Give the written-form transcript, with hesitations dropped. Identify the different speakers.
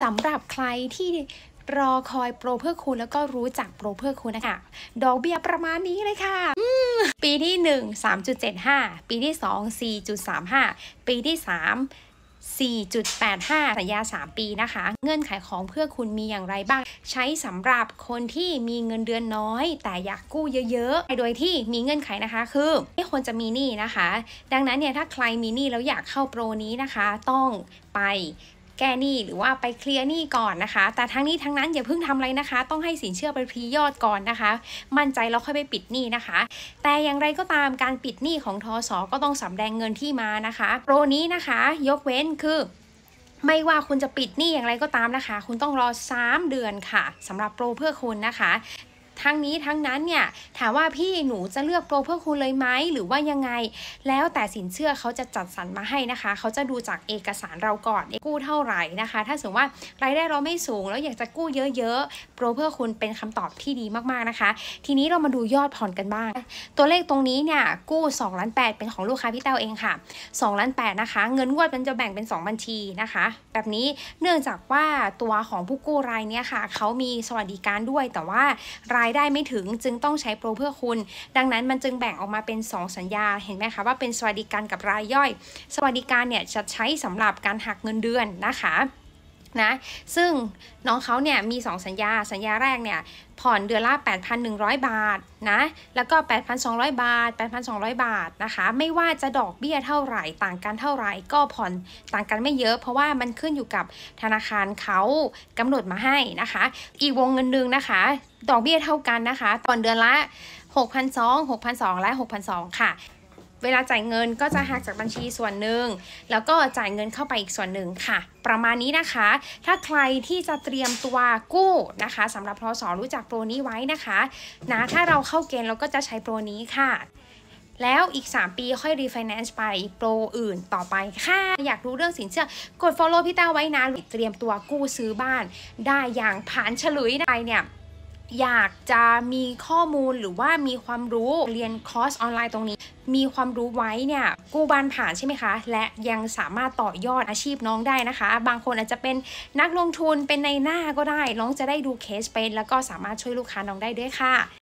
Speaker 1: ำหรับใครที่รอคอยโปรเพื่อคุณแล้วก็รู้จักโปรเพื่อคุณนะคะดอกเบี้ยประมาณนี้เลยค่ะปีที่1 3.75 ปีที่2 4.35 ปีที่4.85 สัญญา3 ปีนะคะเงื่อนไขของเพื่อคุณมีอย่างไรบ้างใช้สำหรับคนที่มีเงินเดือนน้อยแต่อยากกู้เยอะๆโดยที่มีเงื่อนไขนะคะคือไม่ควรจะมีหนี้นะคะดังนั้นเนี่ยถ้าใครมีหนี้แล้วอยากเข้าโปรนี้นะคะต้องไปแก้หนี้หรือว่าไปเคลียร์หนี้ก่อนนะคะแต่ทั้งนี้ทั้งนั้นอย่าเพิ่งทำอะไรนะคะต้องให้สินเชื่อไปพรียอดก่อนนะคะมั่นใจแล้วค่อยไปปิดหนี้นะคะแต่อย่างไรก็ตามการปิดหนี้ของทส.ก็ต้องสำแดงเงินที่มานะคะโปรนี้นะคะยกเว้นคือไม่ว่าคุณจะปิดหนี้อย่างไรก็ตามนะคะคุณต้องรอ3 เดือนค่ะสำหรับโปรเพื่อคุณนะคะทั้งนี้ทั้งนั้นเนี่ยถามว่าพี่หนูจะเลือกโปรเพื่อคุณเลยไหมหรือว่ายังไงแล้วแต่สินเชื่อเขาจะจัดสรรมาให้นะคะเขาจะดูจากเอกสารเราก่อนกู้เท่าไหร่นะคะถ้าสมมติว่ารายได้เราไม่สูงแล้วอยากจะกู้เยอะๆโปรเพื่อคุณเป็นคำตอบที่ดีมากๆนะคะทีนี้เรามาดูยอดผ่อนกันบ้างตัวเลขตรงนี้เนี่ยกู้2.8 ล้านเป็นของลูกค้าพี่เต้าเองค่ะ2.8 ล้านนะคะเงินงวดมันจะแบ่งเป็น2 บัญชีนะคะแบบนี้เนื่องจากว่าตัวของผู้กู้รายนี้ค่ะเขามีสวัสดิการด้วยแต่ว่ารายได้ไม่ถึงจึงต้องใช้โปรเพื่อคุณดังนั้นมันจึงแบ่งออกมาเป็น2 สัญญาเห็นไหมคะว่าเป็นสวัสดิการกับรายย่อยสวัสดิการเนี่ยจะใช้สำหรับการหักเงินเดือนนะคะซึ่งน้องเขาเนี่ยมี2 สัญญาแรกเนี่ยผ่อนเดือนละ 8,100 บาทนะแล้วก็ 8,200 บาท 8,200 บาทนะคะไม่ว่าจะดอกเบี้ยเท่าไหร่ต่างกันเท่าไหร่ก็ผ่อนต่างกันไม่เยอะเพราะว่ามันขึ้นอยู่กับธนาคารเขากำหนดมาให้นะคะอีกวงเงินนึงนะคะดอกเบี้ยเท่ากันนะคะผ่อนเดือนละ 6,200 และ 6,200 ค่ะเวลาจ่ายเงินก็จะหักจากบัญชีส่วนหนึ่งแล้วก็จ่ายเงินเข้าไปอีกส่วนหนึ่งค่ะประมาณนี้นะคะถ้าใครที่จะเตรียมตัวกู้นะคะสำหรับทส.รู้จักโปรนี้ไว้นะคะถ้าเราเข้าเกณฑ์เราก็จะใช้โปรนี้ค่ะแล้วอีก3 ปีค่อยรีไฟแนนซ์ไปโปรอื่นต่อไปค่ะอยากรู้เรื่องสินเชื่อกด follow พี่เต้าไว้นะเตรียมตัวกู้ซื้อบ้านได้อย่างผ่านฉลุยได้เนี่ยอยากจะมีข้อมูลหรือว่ามีความรู้เรียนคอร์สออนไลน์ตรงนี้มีความรู้ไว้เนี่ยกู้บ้านผ่านใช่ไหมคะและยังสามารถต่อยอดอาชีพน้องได้นะคะบางคนอาจจะเป็นนักลงทุนเป็นในหน้าก็ได้น้องจะได้ดูเคสเป็นแล้วก็สามารถช่วยลูกค้าน้องได้ด้วยค่ะ